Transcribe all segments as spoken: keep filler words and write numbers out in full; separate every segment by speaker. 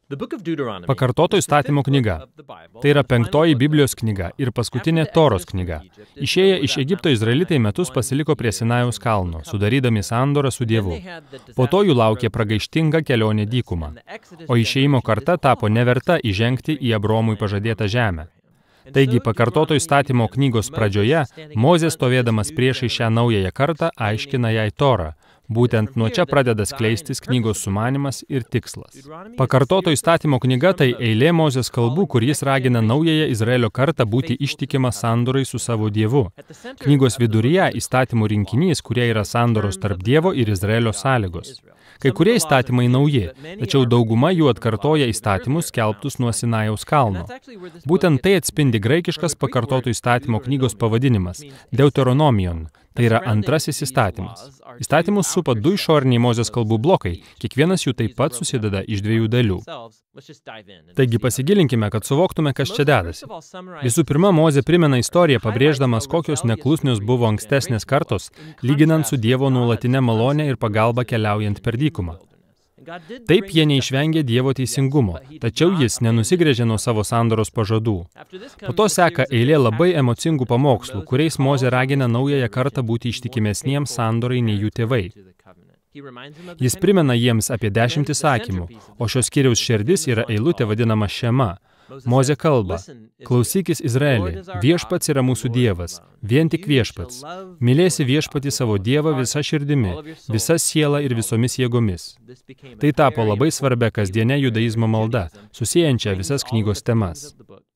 Speaker 1: Pakartoto įstatymo knyga. Tai yra penktoji Biblijos knyga ir paskutinė Toros knyga. Išėję iš Egipto izraelitai metus pasiliko prie Sinajaus kalno, sudarydami sandorą su Dievu. Po to jų laukė pragaištinga kelionė dykuma, o išėjimo karta tapo neverta įžengti į Abromui pažadėtą žemę. Taigi, pakartoto įstatymo knygos pradžioje, Mozė stovėdamas priešai šią naująją kartą aiškina jai Torą. Būtent nuo čia pradeda skleistis knygos sumanymas ir tikslas. Pakartoto įstatymo knyga tai eilė Mozės kalbų, kur jis ragina naująją Izraelio kartą būti ištikimą sandorai su savo Dievu. Knygos viduryje įstatymų rinkinys, kurie yra sandoros tarp Dievo ir Izraelio sąlygos. Kai kurie įstatymai nauji, tačiau dauguma jų atkartoja įstatymus skelbtus nuo Sinajaus kalno. Būtent tai atspindi graikiškas pakartoto įstatymo knygos pavadinimas – Deuteronomion. Tai yra antrasis įstatymas. Įstatymus supa du išoriniai Mozės kalbų blokai, kiekvienas jų taip pat susideda iš dviejų dalių. Taigi pasigilinkime, kad suvoktume, kas čia dedasi. Visų pirma, Mozė primena istoriją, pabrėždamas, kokios neklusnios buvo ankstesnės kartos, lyginant su Dievo nuolatinė malonė ir pagalba keliaujant per dykumą. Taip jie neišvengė Dievo teisingumo, tačiau jis nenusigręžė nuo savo sandoros pažadų. Po to seka eilė labai emocingų pamokslų, kuriais Mozė ragina naująją kartą būti ištikimesniems sandorai nei jų tėvai. Jis primena jiems apie dešimt įsakymų, o šios skyriaus širdis yra eilutė vadinama Šema. Mozė kalba: klausykis Izraeli, viešpats yra mūsų Dievas, vien tik viešpats. Mylėsi viešpatį savo Dievą visa širdimi, visa siela ir visomis jėgomis. Tai tapo labai svarbia kasdienė judaizmo malda, susiejančia visas knygos temas.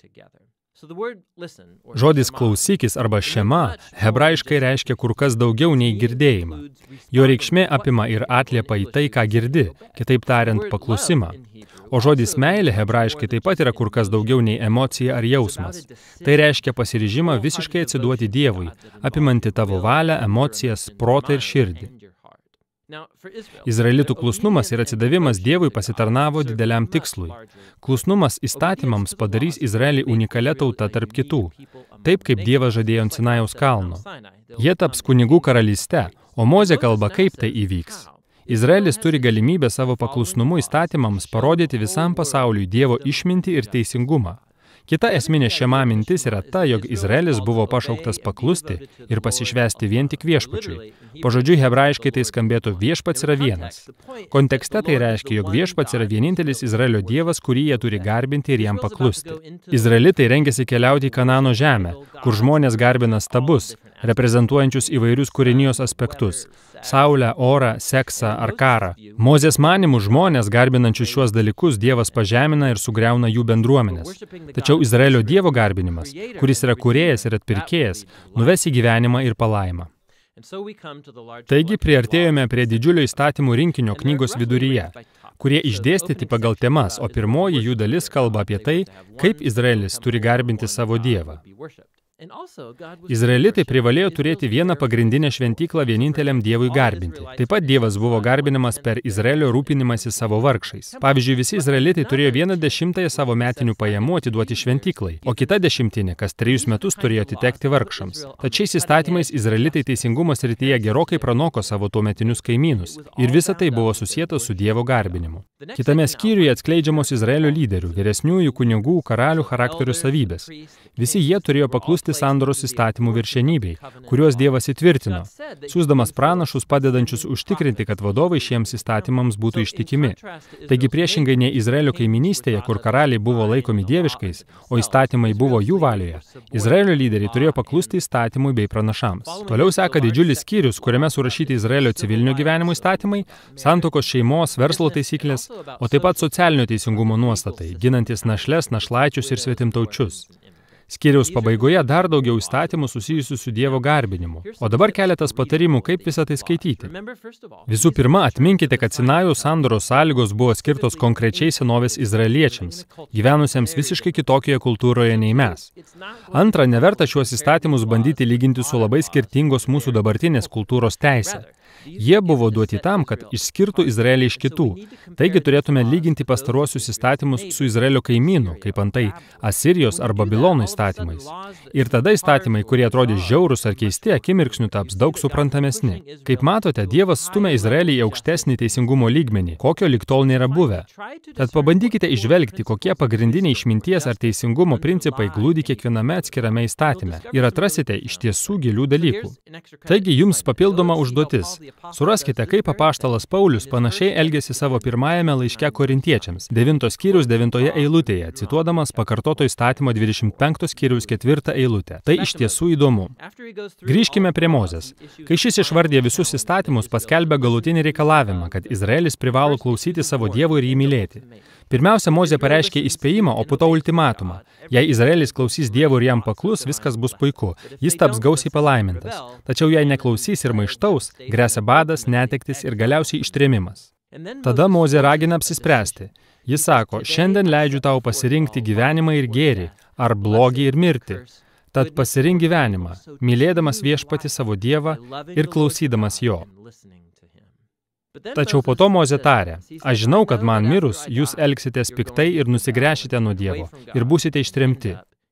Speaker 1: Žodis klausykis arba šema hebrajiškai reiškia kur kas daugiau nei girdėjimą. Jo reikšmė apima ir atliepa į tai, ką girdi, kitaip tariant, paklusimą. O žodis meilė hebrajiškai taip pat yra kur kas daugiau nei emocija ar jausmas. Tai reiškia pasiryžimą visiškai atsiduoti Dievui, apimanti tavo valią, emocijas, protą ir širdį. Izraelitų klusnumas ir atsidavimas Dievui pasitarnavo dideliam tikslui. Klusnumas įstatymams padarys Izraelį unikalia tauta tarp kitų, taip kaip Dievas žadėjo ant Sinajaus kalno. Jie taps kunigų karalyste, o Mozė kalba, kaip tai įvyks. Izraelis turi galimybę savo paklusnumu įstatymams parodyti visam pasauliui Dievo išmintį ir teisingumą. Kita esminė šema mintis yra ta, jog Izraelis buvo pašauktas paklusti ir pasišvęsti vien tik viešpačiui. Pažodžiui hebrajiškai tai skambėtų viešpats yra vienas. Kontekste tai reiškia, jog viešpats yra vienintelis Izraelio Dievas, kurį jie turi garbinti ir jam paklusti. Izraelitai rengėsi keliauti į Kanano žemę, kur žmonės garbina stabus, reprezentuojančius įvairius kūrinijos aspektus – saulę, orą, seksą ar karą. Mozės manymų žmonės, garbinančius šiuos dalykus, Dievas pažemina ir sugriauna jų bendruomenės. Tačiau Izraelio Dievo garbinimas, kuris yra kūrėjas ir atpirkėjas, nuves į gyvenimą ir palaimą. Taigi priartėjome prie didžiulio įstatymų rinkinio knygos viduryje, kurie išdėstyti pagal temas, o pirmoji jų dalis kalba apie tai, kaip Izraelis turi garbinti savo Dievą. Izraelitai privalėjo turėti vieną pagrindinę šventyklą vieninteliam Dievui garbinti. Taip pat Dievas buvo garbinamas per Izraelio rūpinimąsi savo vargšais. Pavyzdžiui, visi izraelitai turėjo vieną dešimtąją savo metinių pajamų atiduoti šventyklai, o kita dešimtinė kas trejus metus turėjo atitekti vargšams. Tačiais įstatymais izraelitai teisingumo srityje gerokai pranoko savo tuometinius kaimynus, ir visa tai buvo susieta su Dievo garbinimu. Kitame skyriuje atskleidžiamos Izraelio lyderių, vyresniųjų kunigų, karalių charakterio savybės. Visi jie turėjo paklusti sandoros įstatymų viršenybei, kuriuos Dievas įtvirtino, siųsdamas pranašus padedančius užtikrinti, kad vadovai šiems įstatymams būtų ištikimi. Taigi priešingai nei Izraelio kaiminystėje, kur karaliai buvo laikomi dieviškais, o įstatymai buvo jų valioje, Izraelio lyderiai turėjo paklusti įstatymui bei pranašams. Toliau seka didžiulis skyrius, kuriame surašyti Izraelio civilinio gyvenimo įstatymai, santuokos, šeimos, verslo taisyklės, o taip pat socialinio teisingumo nuostatai, ginantis našles, našlaičius ir svetimtaučius. Skyriaus pabaigoje dar daugiau įstatymų susijusių su Dievo garbinimu. O dabar keletas patarimų, kaip visą tai skaityti. Visų pirma, atminkite, kad Sinajaus sandoros sąlygos buvo skirtos konkrečiai senovės izraeliečiams, gyvenusiems visiškai kitokioje kultūroje nei mes. Antra, neverta šiuos įstatymus bandyti lyginti su labai skirtingos mūsų dabartinės kultūros teise. Jie buvo duoti tam, kad išskirtų Izraelį iš kitų. Taigi turėtume lyginti pastaruosius įstatymus su Izraelio kaimynu, kaip antai Asirijos ar Babilono įstatymais. Ir tada įstatymai, kurie atrodė žiaurūs ar keisti, akimirksniu taps daug suprantamesni. Kaip matote, Dievas stumia Izraelį į aukštesnį teisingumo lygmenį, kokio lig tol nėra buvę. Tad pabandykite įžvelgti, kokie pagrindiniai išminties ar teisingumo principai glūdi kiekviename atskirame įstatyme ir atrasite iš tiesų gilių dalykų. Taigi jums papildoma užduotis. Suraskite, kaip apaštalas Paulius panašiai elgėsi savo pirmajame laiške korintiečiams, devintos skyriaus devintoje eilutėje, cituodamas pakartoto įstatymo dvidešimt penktos skyriaus ketvirtą eilutę. Tai iš tiesų įdomu. Grįžkime prie Mozės. Kai šis išvardė visus įstatymus, paskelbė galutinį reikalavimą, kad Izraelis privalo klausyti savo Dievo ir jį mylėti. Pirmiausia, Mozė pareiškė įspėjimą, o po to ultimatumą. Jei Izraelis klausys Dievo ir jam paklus, viskas bus puiku. Jis taps gausiai palaimintas. Tačiau jei neklausys ir maištaus, gresia badas, netektis ir galiausiai ištrėmimas. Tada Mozė ragina apsispręsti. Jis sako, šiandien leidžiu tau pasirinkti gyvenimą ir gėrį, ar blogį ir mirtį. Tad pasirink gyvenimą, mylėdamas viešpatį savo Dievą ir klausydamas jo. Tačiau po to Mozė tarė, aš žinau, kad man mirus, jūs elgsitės piktai ir nusigręšite nuo Dievo ir būsite ištremti.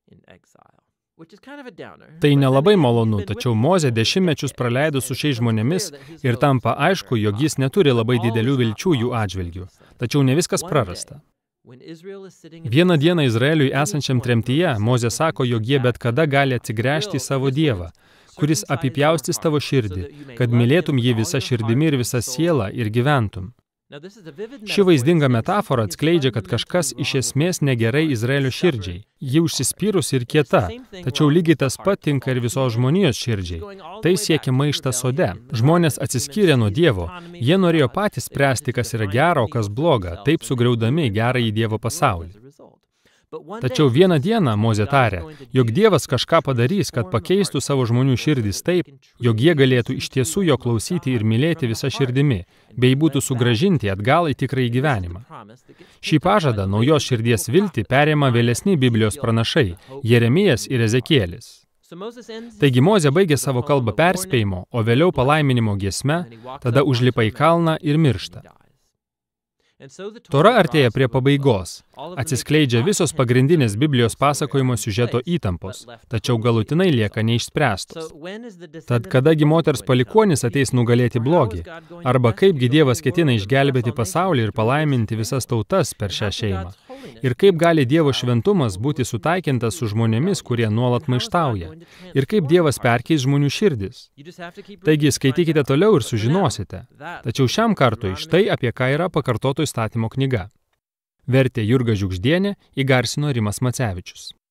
Speaker 1: Tai nelabai malonu, tačiau Mozė dešimtmečius praleido su šiais žmonėmis ir tampa aišku, jog jis neturi labai didelių vilčių jų atžvilgių. Tačiau ne viskas prarasta. Vieną dieną Izraeliui esančiam tremtyje, Mozė sako, jog jie bet kada gali atsigręžti į savo Dievą, kuris apipjaustys tavo širdį, kad mylėtum jį visą širdimi ir visą sielą ir gyventum. Ši vaizdinga metafora atskleidžia, kad kažkas iš esmės negerai Izraelio širdžiai. Ji užsispyrus ir kieta, tačiau lygiai tas pat tinka ir visos žmonijos širdžiai. Tai siekia maištą sode. Žmonės atsiskyrė nuo Dievo. Jie norėjo patys spręsti, kas yra gera, o kas bloga, taip sugriaudami gerąjį Dievo pasaulį. Tačiau vieną dieną Mozė tarė, jog Dievas kažką padarys, kad pakeistų savo žmonių širdis taip, jog jie galėtų iš tiesų jo klausyti ir mylėti visą širdimi, bei būtų sugrąžinti atgal į tikrąjį gyvenimą. Šį pažadą, naujos širdies viltį, perėma vėlesni Biblijos pranašai, Jeremijas ir Ezekielis. Taigi Mozė baigė savo kalbą perspėjimo, o vėliau palaiminimo giesme, tada užlipa į kalną ir miršta. Tora artėja prie pabaigos. Atsiskleidžia visos pagrindinės Biblijos pasakojimo siužeto įtampos, tačiau galutinai lieka neišspręstos. Tad kadagi moters palikuonis ateis nugalėti blogį, arba kaipgi Dievas ketina išgelbėti pasaulį ir palaiminti visas tautas per šią šeimą. Ir kaip gali Dievo šventumas būti sutaikintas su žmonėmis, kurie nuolat maištauja. Ir kaip Dievas perkeis žmonių širdis. Taigi skaitykite toliau ir sužinosite. Tačiau šiam kartui štai apie ką yra pakartoto įstatymo knyga. Vertė Jurga Žiugždienė, įgarsino Rimas Macevičius.